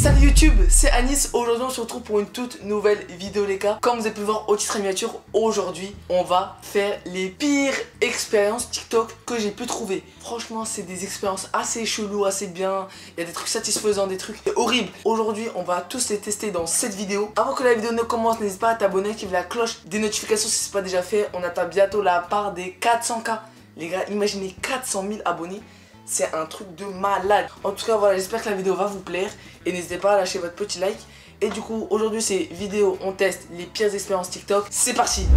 Salut YouTube, c'est Anis. Aujourd'hui on se retrouve pour une toute nouvelle vidéo les gars. Comme vous avez pu voir au titre miniature, aujourd'hui on va faire les pires expériences TikTok que j'ai pu trouver. Franchement c'est des expériences assez cheloues, assez bien. Il y a des trucs satisfaisants, des trucs horribles. Aujourd'hui on va tous les tester dans cette vidéo. Avant que la vidéo ne commence, n'hésite pas à t'abonner, activer la cloche des notifications si ce n'est pas déjà fait. On atteint bientôt la part des 400K. Les gars, imaginez 400 000 abonnés. C'est un truc de malade. En tout cas voilà, j'espère que la vidéo va vous plaire. Et n'hésitez pas à lâcher votre petit like. Et du coup aujourd'hui c'est vidéo, on teste les pires expériences TikTok. C'est parti.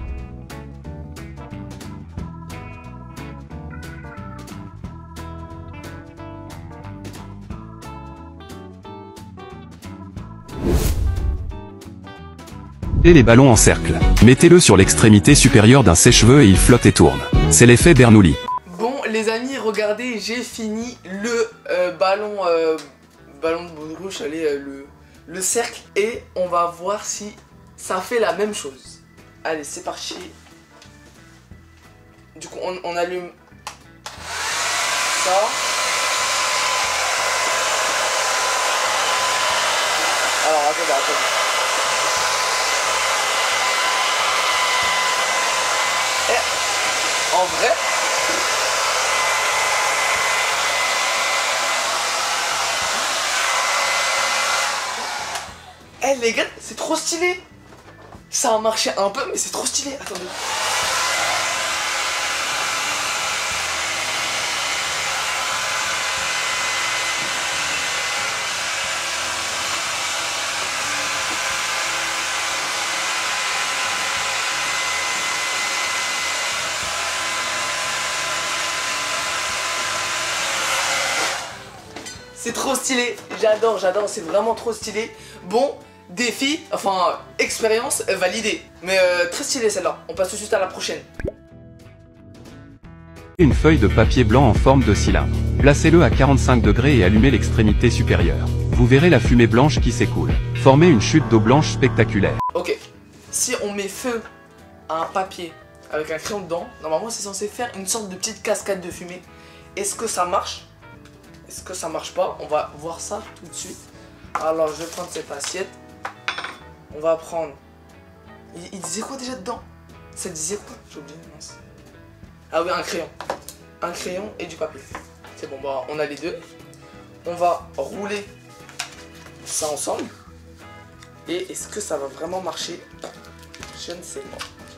Et les ballons en cercle. Mettez-le sur l'extrémite supérieure d'un sèche-cheveux et il flotte et tourne. C'est l'effet Bernoulli. Bon les amis, regardez, j'ai fini le ballon de baudruche, allez, le cercle. Et on va voir si ça fait la même chose. Allez, c'est parti. Du coup, on allume ça. Alors, attendez. Et, en vrai... Eh les gars, c'est trop stylé. Ça a marché un peu, mais c'est trop stylé. Attendez. C'est trop stylé. J'adore, c'est vraiment trop stylé. Bon, défi, enfin expérience validée. Mais très stylé celle-là. On passe tout de suite à la prochaine. Une feuille de papier blanc en forme de cylindre. Placez-le à 45 degrés et allumez l'extrémité supérieure. Vous verrez la fumée blanche qui s'écoule. Formez une chute d'eau blanche spectaculaire. Ok, si on met feu à un papier avec un crayon dedans, normalement c'est censé faire une sorte de petite cascade de fumée. Est-ce que ça marche? Est-ce que ça marche pas? On va voir ça tout de suite. Alors je vais prendre cette assiette. On va prendre... Il disait quoi déjà dedans? Ça disait quoi? J'ai oublié, mince. Ah oui, un crayon. Un crayon et du papier. C'est bon, bah on a les deux. On va rouler ça ensemble. Et est-ce que ça va vraiment marcher? Je ne sais pas.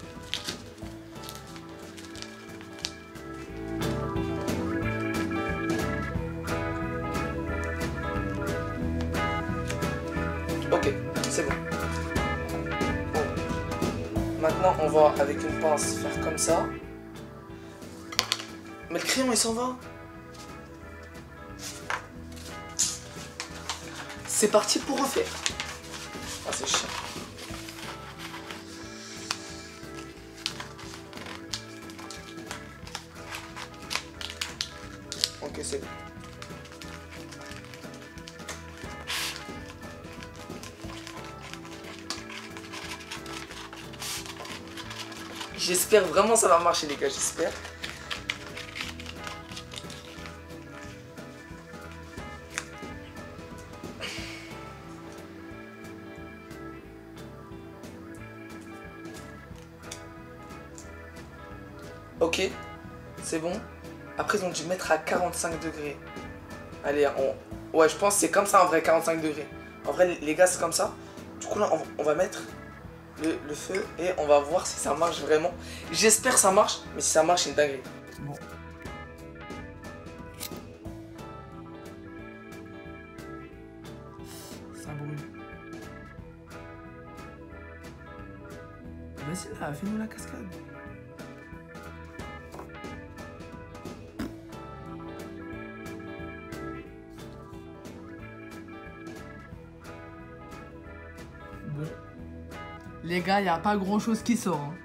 Ok, c'est bon. Maintenant, on va avec une pince faire comme ça. Mais le crayon, il s'en va. C'est parti pour refaire. Ah, c'est chiant. Ok, c'est bon. J'espère vraiment ça va marcher les gars, j'espère. Ok, c'est bon. Après ils ont dû mettre à 45 degrés. Allez, ouais je pense que c'est comme ça en vrai, 45 degrés. En vrai les gars c'est comme ça. Du coup là on va mettre le feu et on va voir si ça marche vraiment. J'espère que ça marche, mais si ça marche c'est une dinguerie. Bon. Ça brûle. Vas-y là, fais-nous la cascade. Bon. Les gars, il n'y a pas grand chose qui sort. Hein.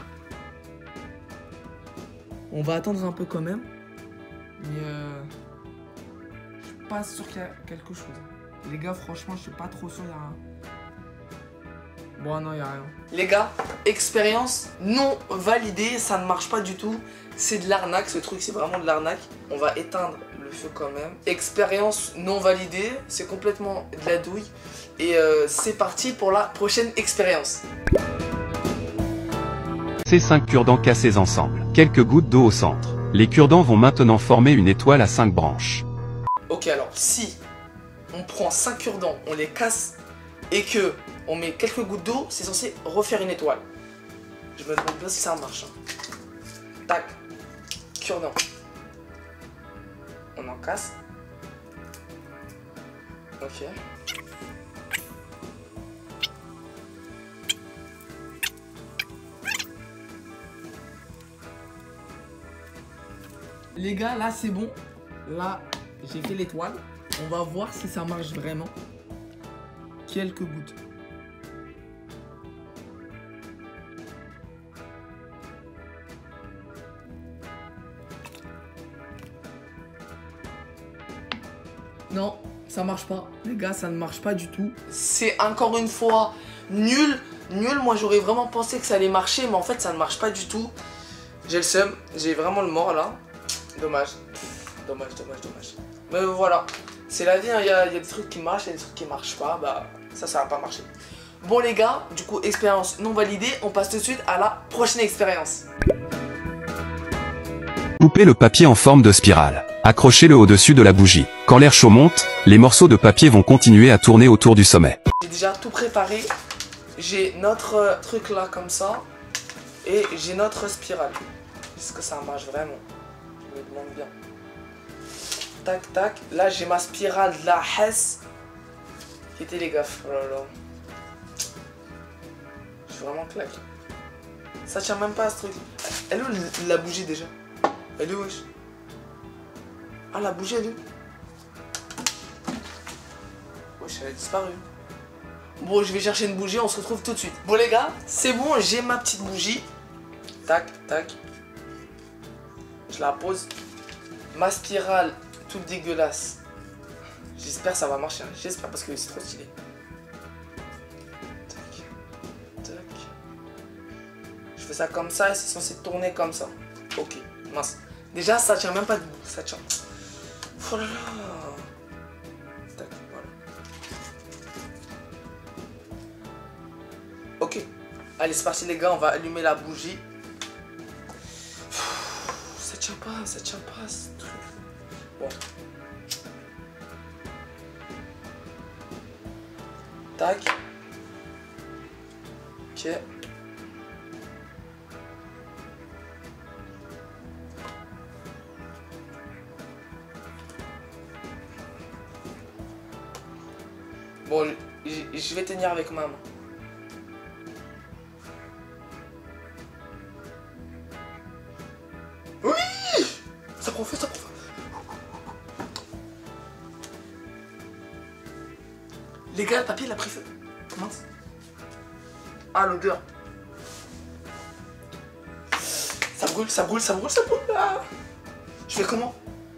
On va attendre un peu quand même. Mais je suis pas sûr qu'il y a quelque chose. Les gars, franchement, je suis pas trop sûr. Bon, non, y'a rien. Les gars, expérience non validée, ça ne marche pas du tout. C'est de l'arnaque, ce truc, c'est vraiment de l'arnaque. On va éteindre le feu quand même. Expérience non validée, c'est complètement de la douille. Et c'est parti pour la prochaine expérience. Ces 5 cure-dents cassés ensemble. Quelques gouttes d'eau au centre. Les cure-dents vont maintenant former une étoile à 5 branches. Ok, alors si on prend 5 cure-dents, on les casse et que on met quelques gouttes d'eau, c'est censé refaire une étoile. Je me demande bien si ça marche. Tac, cure-dent. On en casse. Ok. Les gars, là, c'est bon. Là, j'ai fait l'étoile. On va voir si ça marche vraiment. Quelques gouttes. Non, ça marche pas. Les gars, ça ne marche pas du tout. C'est encore une fois nul. Nul, moi j'aurais vraiment pensé que ça allait marcher, mais en fait ça ne marche pas du tout. J'ai le seum, j'ai vraiment le mort là. Dommage. Dommage. Mais voilà, c'est la vie, hein. Il y a des trucs qui marchent, il y a des trucs qui marchent pas. Bah ça va pas marcher. Bon les gars, du coup expérience non validée. On passe tout de suite à la prochaine expérience. Coupez le papier en forme de spirale. Accrochez-le au-dessus de la bougie. Quand l'air chaud monte, les morceaux de papier vont continuer à tourner autour du sommet. J'ai déjà tout préparé. J'ai notre truc là comme ça. Et j'ai notre spirale. Est-ce que ça marche vraiment? Je me demande bien. Tac tac. Là j'ai ma spirale de la Hess. Qui était les gaffes. Oh là là. Je suis vraiment claqué. Ça tient même pas à ce truc. Elle est où la bougie déjà? Elle est où? Ah, la bougie elle est où? Wesh, elle a disparu. Bon, je vais chercher une bougie, on se retrouve tout de suite. Bon les gars, c'est bon, j'ai ma petite bougie. Tac, tac. Je la pose. Ma spirale toute dégueulasse. J'espère que ça va marcher, hein. J'espère parce que c'est trop stylé. Tac, tac. Je fais ça comme ça et c'est censé tourner comme ça. Ok, mince. Déjà, ça tient même pas debout, ça tient. Oh là là. Tac, voilà. Ok. Allez, c'est parti les gars, on va allumer la bougie. Ça tient pas ce truc. Bon. Tac. Ok. Bon, je vais tenir avec ma main. Oui! Ça prend feu, ça prend feu. Les gars, le papier il a pris feu. Mince. Ah, l'odeur. Ça brûle. Ah. Je fais comment?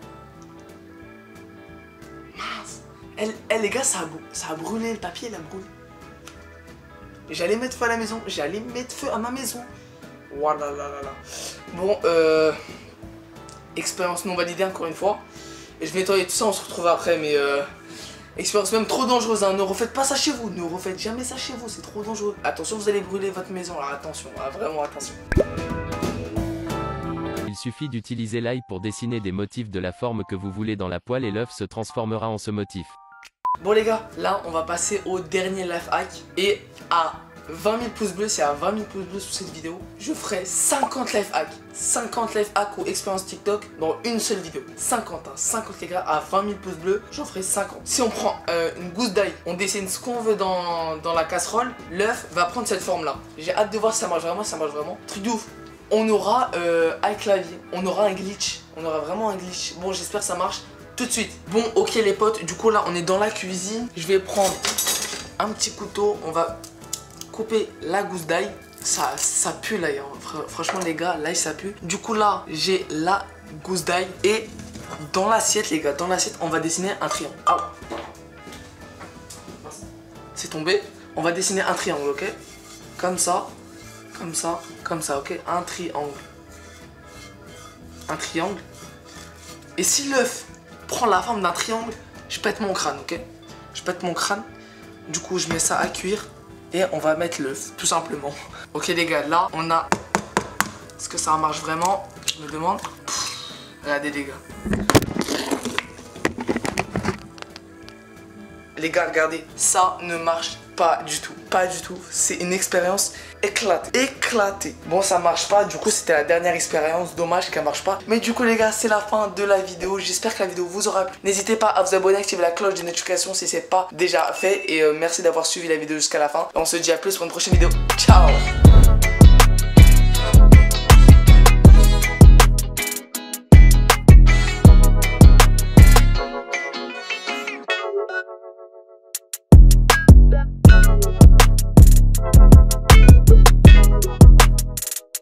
Les gars, ça a brûlé, le papier il a brûlé. J'allais mettre feu à la maison, j'allais mettre feu à ma maison. Voilà, là. Bon, expérience non validée encore une fois. Et je vais nettoyer tout ça, on se retrouve après, mais expérience même trop dangereuse, hein. Ne refaites pas ça chez vous, ne refaites jamais ça chez vous, c'est trop dangereux. Attention, vous allez brûler votre maison, alors attention, vraiment attention. Il suffit d'utiliser l'ail pour dessiner des motifs de la forme que vous voulez dans la poêle et l'œuf se transformera en ce motif. Bon les gars, là on va passer au dernier life hack. Et à 20 000 pouces bleus, c'est à 20 000 pouces bleus sous cette vidéo, je ferai 50 life hacks. 50 life hacks ou expérience TikTok dans une seule vidéo. 50, hein, 50 les gars, à 20 000 pouces bleus, j'en ferai 50. Si on prend une gousse d'ail, on dessine ce qu'on veut dans la casserole, l'œuf va prendre cette forme là. J'ai hâte de voir si ça marche vraiment, Truc de ouf. On aura un clavier, on aura un glitch, on aura vraiment un glitch. Bon, j'espère que ça marche tout de suite. Bon, ok les potes, du coup là on est dans la cuisine. Je vais prendre un petit couteau, on va couper la gousse d'ail. Ça pue l'ail, hein. Franchement les gars, l'ail ça pue. Du coup là, j'ai la gousse d'ail et dans l'assiette les gars, dans l'assiette on va dessiner un triangle. Ah. C'est tombé, on va dessiner un triangle, ok? comme ça, comme ça, comme ça, ok? Un triangle. Un triangle. Et si l'œuf prend la forme d'un triangle, je pète mon crâne, ok? Je pète mon crâne. Du coup, je mets ça à cuire. Et on va mettre l'œuf, tout simplement. Ok les gars, là, on a... Est-ce que ça marche vraiment? Je me demande. Regardez les gars. Les gars, regardez, ça ne marche pas du tout. Pas du tout. C'est une expérience éclatée. Bon, ça marche pas. Du coup, c'était la dernière expérience. Dommage qu'elle marche pas. Mais du coup, les gars, c'est la fin de la vidéo. J'espère que la vidéo vous aura plu. N'hésitez pas à vous abonner, activer la cloche de notification si c'est pas déjà fait. Et merci d'avoir suivi la vidéo jusqu'à la fin. On se dit à plus pour une prochaine vidéo. Ciao!